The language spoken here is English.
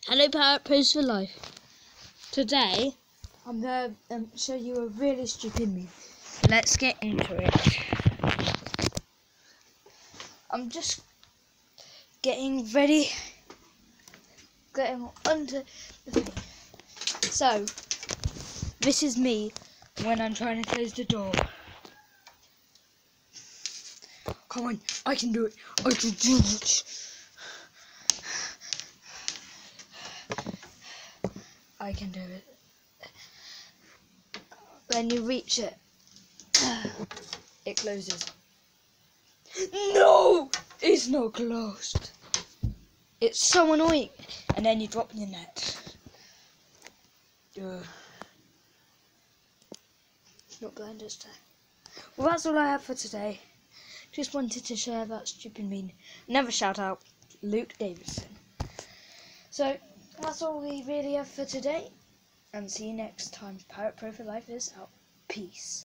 Hello, Parrot Pros for Life. Today, I'm going to show you a really stupid meme. Let's get into it. I'm just getting ready, getting onto the thing. So, this is me when I'm trying to close the door. Come on, I can do it. I can do it. I can do it. When you reach it, it closes. No! It's not closed. It's so annoying. And then you drop the net. Not blind this time. Well, that's all I have for today. Just wanted to share that stupid meme. Another shout out, Luke Davidson. So, that's all we really have for today. And see you next time. Parrot Pro for Life is out. Peace.